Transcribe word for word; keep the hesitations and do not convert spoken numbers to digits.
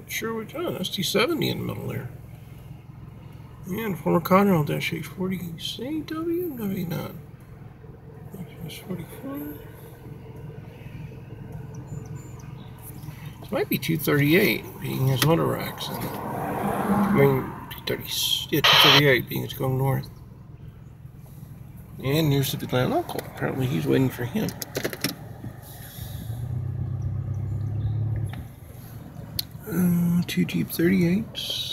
sure which one. S T seventy in the middle there. And former Conrail dash H forty C W? Maybe not. S forty-four. This might be two thirty-eight, being his motor racks. And, I mean, two thirty, yeah, two thirty-eight, being it's going north. And here's the Glen Uncle. Apparently he's waiting for him. Uh, two Jeep thirty-eights.